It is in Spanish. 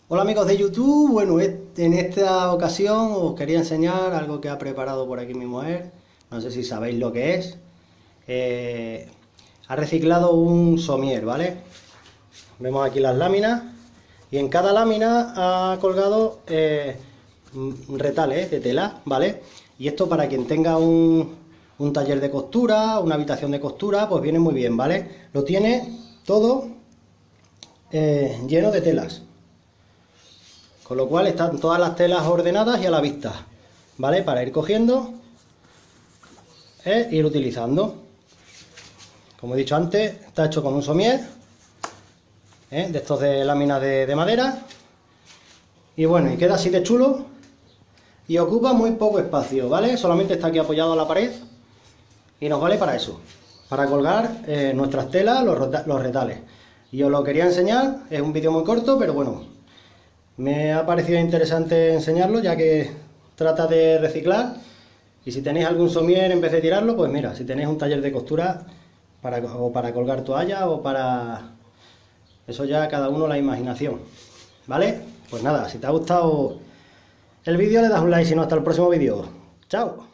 Hola amigos de YouTube, bueno, en esta ocasión os quería enseñar algo que ha preparado por aquí mi mujer, no sé si sabéis lo que es. Ha reciclado un somier, ¿vale? Vemos aquí las láminas y en cada lámina ha colgado retales de tela, ¿vale? Y esto para quien tenga un taller de costura, una habitación de costura, pues viene muy bien, ¿vale? Lo tiene todo lleno de telas. Con lo cual están todas las telas ordenadas y a la vista, ¿vale? Para ir cogiendo e ir utilizando. Como he dicho antes, está hecho con un somier, de estos de láminas de madera. Y bueno, y queda así de chulo y ocupa muy poco espacio, ¿vale? Solamente está aquí apoyado a la pared y nos vale para eso, para colgar nuestras telas, los retales. Y os lo quería enseñar, es un vídeo muy corto, pero bueno, me ha parecido interesante enseñarlo, ya que trata de reciclar. Y si tenéis algún somier en vez de tirarlo, pues mira, si tenéis un taller de costura o para colgar toallas o para... Eso ya cada uno la imaginación, ¿vale? Pues nada, si te ha gustado el vídeo le das un like, si no hasta el próximo vídeo. ¡Chao!